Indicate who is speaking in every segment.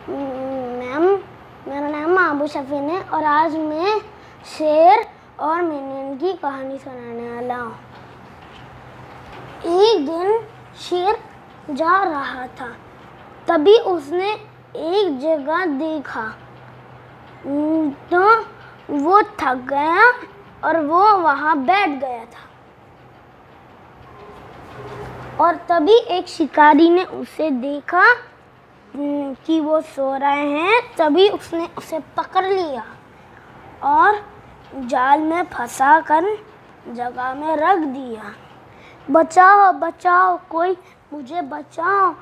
Speaker 1: Ma'am, मेरा नाम Abu Sherfane है और आज मैं शेर और मिनियन की कहानी सुनाने वाला हूँ। एक दिन शेर जा रहा था, तभी उसने एक जगह देखा तो वो थक गया और वो वहाँ बैठ गया था। और तभी एक शिकारी ने उसे देखा कि वो सो रहे हैं, तभी उसने उसे पकड़ लिया और जाल में फंसा कर जगह में रख दिया। बचाओ बचाओ, कोई मुझे बचाओ,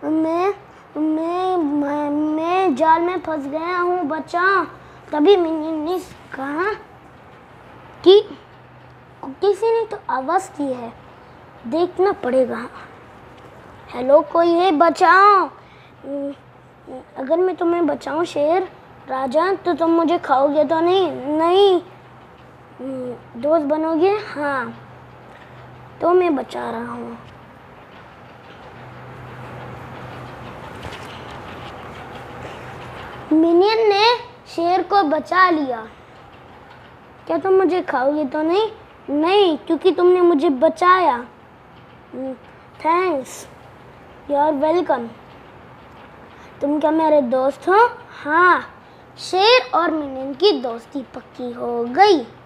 Speaker 1: मैं जाल में फंस गया हूँ, बचाओ। तभी मिनियन ने कहा कि किसी ने तो आवाज़ की है, देखना पड़ेगा। हेलो, कोई है, बचाओ। अगर मैं तुम्हें बचाऊं शेर राजा, तो तुम मुझे खाओगे तो नहीं? नहीं। दोस्त बनोगे? हाँ। तो मैं बचा रहा हूँ। मिनियन ने शेर को बचा लिया। क्या तुम मुझे खाओगे तो नहीं? नहीं, क्योंकि तुमने मुझे बचाया। Thanks, you are welcome. तुम क्या मेरे दोस्त हो? हाँ। शेर और मिनियन की दोस्ती पक्की हो गई।